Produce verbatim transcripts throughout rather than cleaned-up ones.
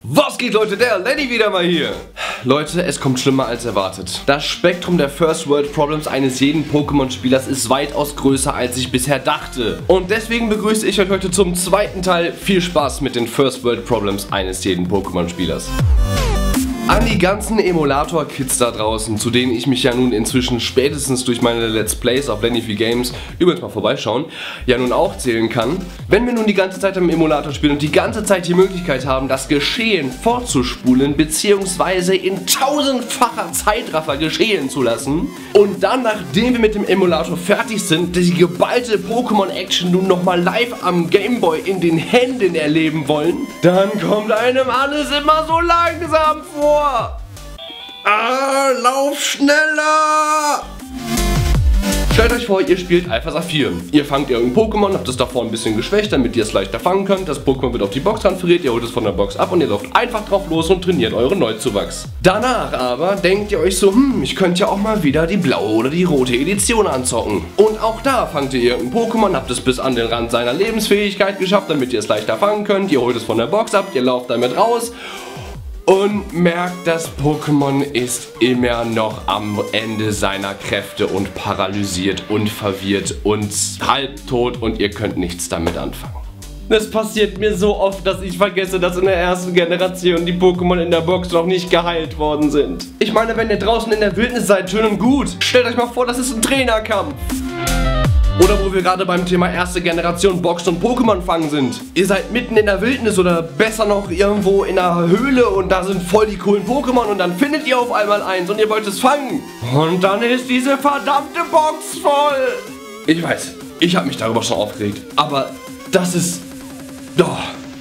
Was geht, Leute? Der Lenny wieder mal hier. Leute, es kommt schlimmer als erwartet. Das Spektrum der First World Problems eines jeden Pokémon-Spielers ist weitaus größer, als ich bisher dachte. Und deswegen begrüße ich euch heute zum zweiten Teil. Viel Spaß mit den First World Problems eines jeden Pokémon-Spielers. An die ganzen Emulator-Kids da draußen, zu denen ich mich ja nun inzwischen spätestens durch meine Let's Plays auf Lenny Games, übrigens mal vorbeischauen, ja nun auch zählen kann. Wenn wir nun die ganze Zeit am Emulator spielen und die ganze Zeit die Möglichkeit haben, das Geschehen vorzuspulen bzw. in tausendfacher Zeitraffer geschehen zu lassen und dann, nachdem wir mit dem Emulator fertig sind, die geballte Pokémon-Action nun nochmal live am Gameboy in den Händen erleben wollen, dann kommt einem alles immer so langsam vor. Ah, lauf schneller! Stellt euch vor, ihr spielt Alpha Saphir. Ihr fangt irgendein Pokémon, habt es davor ein bisschen geschwächt, damit ihr es leichter fangen könnt. Das Pokémon wird auf die Box transferiert, ihr holt es von der Box ab und ihr lauft einfach drauf los und trainiert euren Neuzuwachs. Danach aber denkt ihr euch so, hm, ich könnte ja auch mal wieder die blaue oder die rote Edition anzocken. Und auch da fangt ihr irgendein Pokémon, habt es bis an den Rand seiner Lebensfähigkeit geschafft, damit ihr es leichter fangen könnt. Ihr holt es von der Box ab, ihr lauft damit raus. Und merkt, das Pokémon ist immer noch am Ende seiner Kräfte und paralysiert und verwirrt und halbtot und ihr könnt nichts damit anfangen. Das passiert mir so oft, dass ich vergesse, dass in der ersten Generation die Pokémon in der Box noch nicht geheilt worden sind. Ich meine, wenn ihr draußen in der Wildnis seid, schön und gut. Stellt euch mal vor, das ist ein Trainerkampf. Oder wo wir gerade beim Thema erste Generation Box und Pokémon fangen sind. Ihr seid mitten in der Wildnis oder besser noch irgendwo in einer Höhle und da sind voll die coolen Pokémon und dann findet ihr auf einmal eins und ihr wollt es fangen. Und dann ist diese verdammte Box voll. Ich weiß, ich habe mich darüber schon aufgeregt, aber das ist... Doch.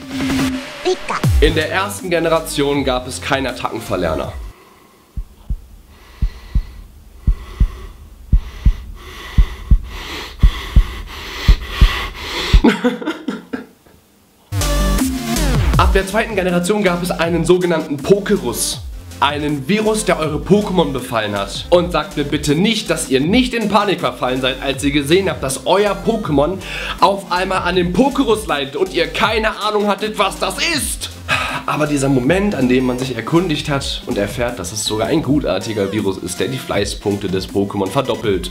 In der ersten Generation gab es keinen Attackenverlerner. Ab der zweiten Generation gab es einen sogenannten Pokerus. Einen Virus, der eure Pokémon befallen hat. Und sagt mir bitte nicht, dass ihr nicht in Panik verfallen seid, als ihr gesehen habt, dass euer Pokémon auf einmal an dem Pokerus leidet und ihr keine Ahnung hattet, was das ist. Aber dieser Moment, an dem man sich erkundigt hat und erfährt, dass es sogar ein gutartiger Virus ist, der die Fleißpunkte des Pokémon verdoppelt.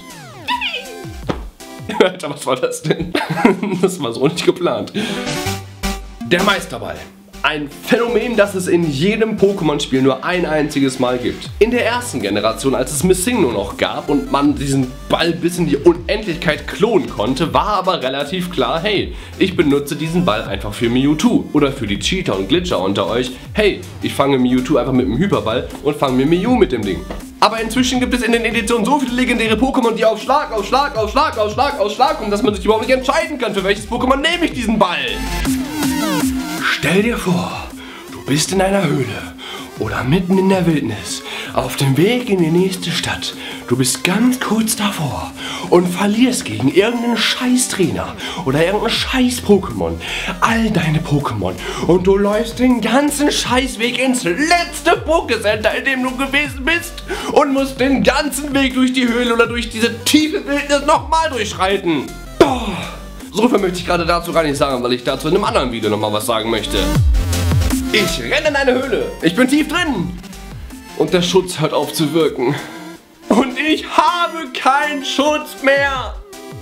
Alter, was war das denn? Das war so nicht geplant. Der Meisterball. Ein Phänomen, das es in jedem Pokémon-Spiel nur ein einziges Mal gibt. In der ersten Generation, als es Missing nur noch gab und man diesen Ball bis in die Unendlichkeit klonen konnte, war aber relativ klar, hey, ich benutze diesen Ball einfach für Mewtwo. Oder für die Cheater und Glitcher unter euch, hey, ich fange Mewtwo einfach mit dem Hyperball und fange mir Mew mit dem Ding. Aber inzwischen gibt es in den Editionen so viele legendäre Pokémon, die auf Schlag, auf Schlag, auf Schlag, auf Schlag, auf Schlag kommen, dass man sich überhaupt nicht entscheiden kann, für welches Pokémon nehme ich diesen Ball. Stell dir vor, du bist in einer Höhle oder mitten in der Wildnis, auf dem Weg in die nächste Stadt. Du bist ganz kurz davor und verlierst gegen irgendeinen Scheiß-Trainer oder irgendeinen Scheiß-Pokémon all deine Pokémon und du läufst den ganzen Scheißweg ins letzte Pokécenter, in dem du gewesen bist und musst den ganzen Weg durch die Höhle oder durch diese tiefe Wildnis nochmal durchschreiten. Oh. So viel möchte ich gerade dazu gar nicht sagen, weil ich dazu in einem anderen Video nochmal was sagen möchte. Ich renne in eine Höhle. Ich bin tief drin. Und der Schutz hört auf zu wirken. Und ich habe keinen Schutz mehr.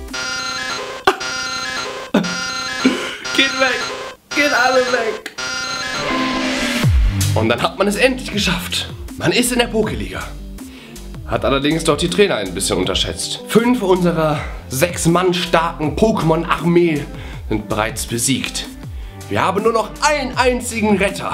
Geht weg. Geht alle weg. Und dann hat man es endlich geschafft. Man ist in der Pokéliga. Hat allerdings dort die Trainer ein bisschen unterschätzt. Fünf unserer sechs Mann starken Pokémon-Armee sind bereits besiegt. Wir haben nur noch einen einzigen Retter.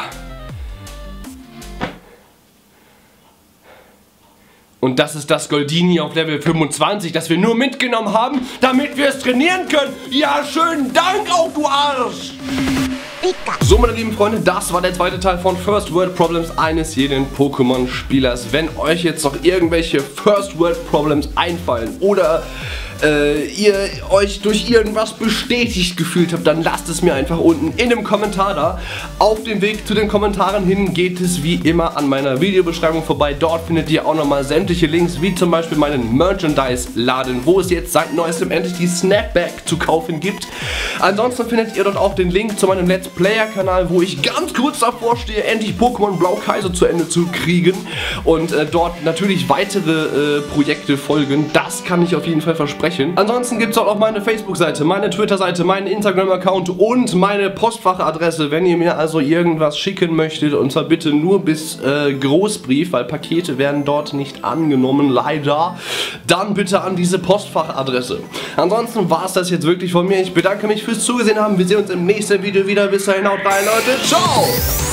Und das ist das Goldini auf Level fünfundzwanzig, das wir nur mitgenommen haben, damit wir es trainieren können. Ja, schönen Dank auch, du Arsch! So, meine lieben Freunde, das war der zweite Teil von First World Problems eines jeden Pokémon-Spielers. Wenn euch jetzt noch irgendwelche First World Problems einfallen oder äh, ihr euch durch irgendwas bestätigt gefühlt habt, dann lasst es mir einfach unten in einem Kommentar da. Auf dem Weg zu den Kommentaren hin geht es wie immer an meiner Videobeschreibung vorbei. Dort findet ihr auch nochmal sämtliche Links, wie zum Beispiel meinen Merchandise-Laden, wo es jetzt seit neuestem endlich die Snapback zu kaufen gibt. Ansonsten findet ihr dort auch den Link zu meinem Let's Player-Kanal, wo ich ganz kurz davor stehe, endlich Pokémon Blau Kaiser zu Ende zu kriegen. Und äh, dort natürlich weitere äh, Projekte folgen. Das kann ich auf jeden Fall versprechen. Ansonsten gibt es auch meine Facebook-Seite, meine Twitter-Seite, meinen Instagram-Account und meine Postfachadresse, wenn ihr mir also irgendwas schicken möchtet. Und zwar bitte nur bis äh, Großbrief, weil Pakete werden dort nicht angenommen, leider. Dann bitte an diese Postfachadresse. Ansonsten war es das jetzt wirklich von mir. Ich bedanke mich fürs Zugesehen haben. Wir sehen uns im nächsten Video wieder. Bis dahin, haut rein, Leute. Ciao!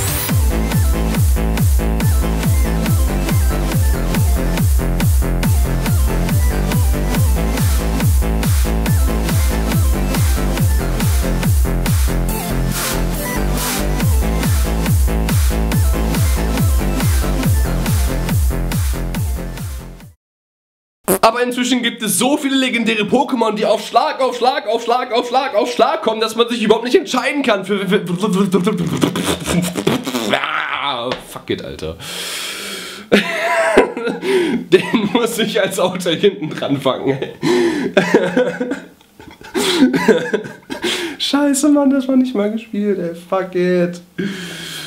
Aber inzwischen gibt es so viele legendäre Pokémon, die auf Schlag, auf Schlag, auf Schlag, auf Schlag, auf Schlag kommen, dass man sich überhaupt nicht entscheiden kann für... Ah, fuck it, Alter. Den muss ich als Auto hinten dran fangen. Scheiße, Mann, das war nicht mal gespielt, ey. Fuck it.